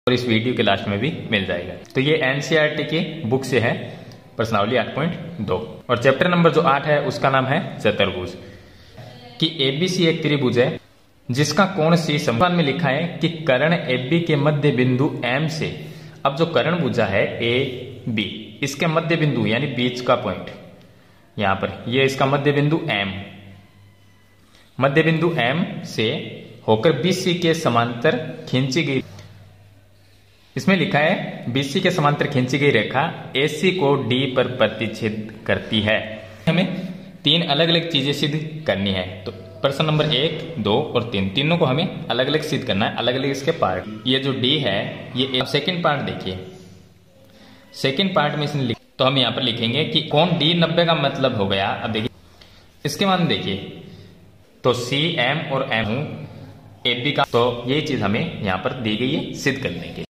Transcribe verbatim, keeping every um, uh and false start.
और इस वीडियो के लास्ट में भी मिल जाएगा। तो ये एनसीईआरटी की बुक से है, प्रश्नावली आठ पॉइंट दो। और चैप्टर नंबर जो आठ है उसका नाम है चतुर्भुज। कि एबीसी एक त्रिभुज है जिसका कोण सी समान में लिखा है कि कर्ण एबी के मध्य बिंदु एम से, अब जो कर्ण भुजा है ए बी, इसके मध्य बिंदु यानी बीच का पॉइंट यहां पर, ये इसका मध्य बिंदु एम, मध्य बिंदु एम से होकर बीसी के समांतर खींची गई, इसमें लिखा है बीसी के समांतर खींची गई रेखा एसी को डी पर प्रतिच्छेद करती है। हमें तीन अलग अलग चीजें सिद्ध करनी है। तो प्रश्न नंबर एक, दो और तीन, तीनों को हमें अलग अलग सिद्ध करना है, अलग अलग इसके पार्ट। ये जो डी है ये सेकंड पार्ट देखिए, सेकंड पार्ट में इसने लिख, तो हम यहाँ पर लिखेंगे कि कोण डी नब्बे का मतलब हो गया। अब देखिए इसके बाद देखिए तो सी एम और एम ए बी का, तो ये चीज हमें यहाँ पर दी गई है सिद्ध करने के।